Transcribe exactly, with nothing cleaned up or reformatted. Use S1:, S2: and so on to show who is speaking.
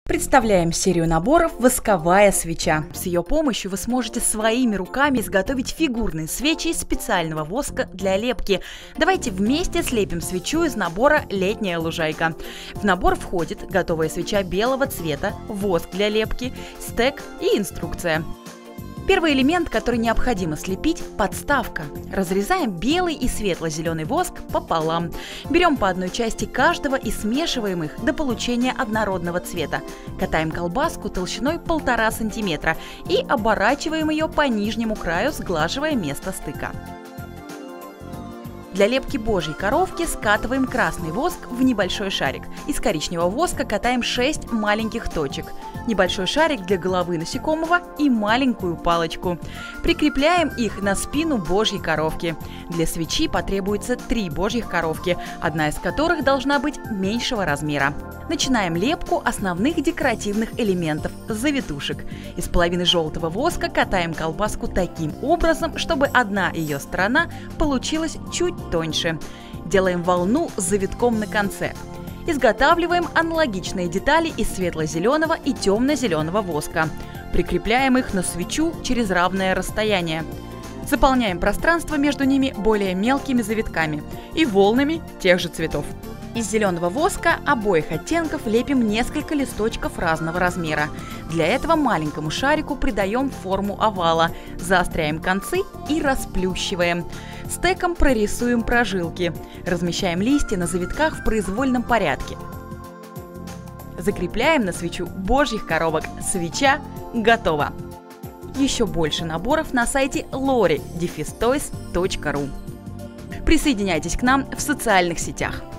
S1: Представляем серию наборов «Восковая свеча». С ее помощью вы сможете своими руками изготовить фигурные свечи из специального воска для лепки. Давайте вместе слепим свечу из набора «Летняя лужайка». В набор входит готовая свеча белого цвета, воск для лепки, стек и инструкция. Первый элемент, который необходимо слепить – подставка. Разрезаем белый и светло-зеленый воск пополам. Берем по одной части каждого и смешиваем их до получения однородного цвета. Катаем колбаску толщиной полтора сантиметра и оборачиваем ее по нижнему краю, сглаживая место стыка. Для лепки божьей коровки скатываем красный воск в небольшой шарик. Из коричневого воска катаем шесть маленьких точек. Небольшой шарик для головы насекомого и маленькую палочку. Прикрепляем их на спину божьей коровки. Для свечи потребуется три божьих коровки, одна из которых должна быть меньшего размера. Начинаем лепку основных декоративных элементов – завитушек. Из половины желтого воска катаем колбаску таким образом, чтобы одна ее сторона получилась чуть тоньше. Делаем волну с завитком на конце. Изготавливаем аналогичные детали из светло-зеленого и темно-зеленого воска. Прикрепляем их на свечу через равное расстояние. Заполняем пространство между ними более мелкими завитками и волнами тех же цветов. Из зеленого воска обоих оттенков лепим несколько листочков разного размера. Для этого маленькому шарику придаем форму овала, заостряем концы и расплющиваем. Стеком прорисуем прожилки. Размещаем листья на завитках в произвольном порядке. Закрепляем на свечу божьих коровок. Свеча готова! Еще больше наборов на сайте лори дефис тойс точка ру. Присоединяйтесь к нам в социальных сетях.